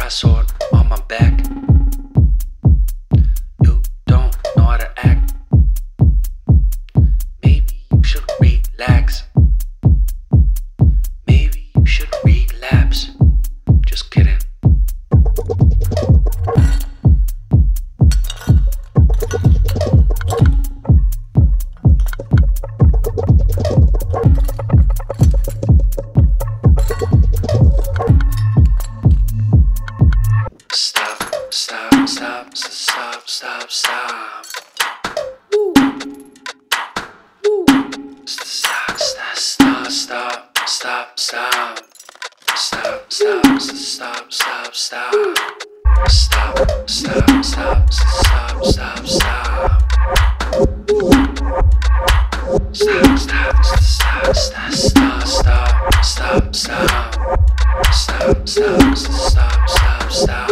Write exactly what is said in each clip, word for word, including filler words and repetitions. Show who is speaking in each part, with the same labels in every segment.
Speaker 1: brass sword on my back. You don't know how to act. Maybe you should relax. Maybe you should relapse. Just kidding. Stop, stop, stop, stop, stop, stop. Woo. Woo. Stop, stop, stop, stop, stop, stop. Stop, stop, stop, stop, stop. Stop, stop, stop, stop, stop, stop. Stop, stop, stop, stop, stop, stop, stop, stop. Stop, stop, stop, stop, stop.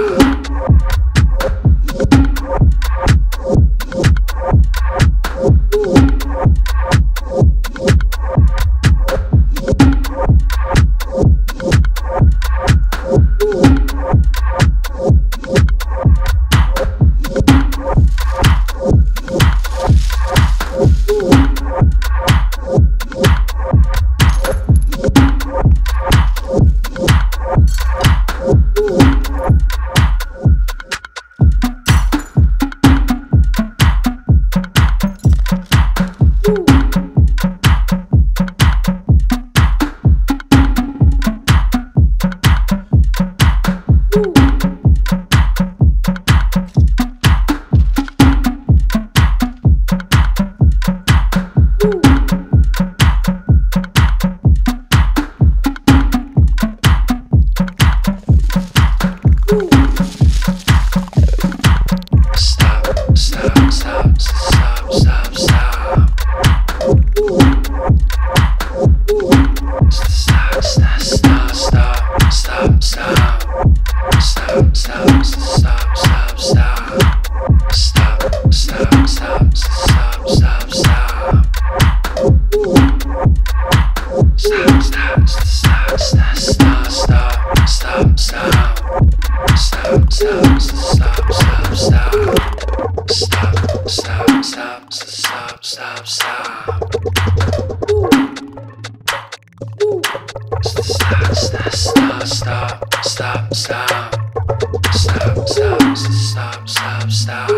Speaker 1: Stop, stop, stop, stop, stop, stop, stop, stop.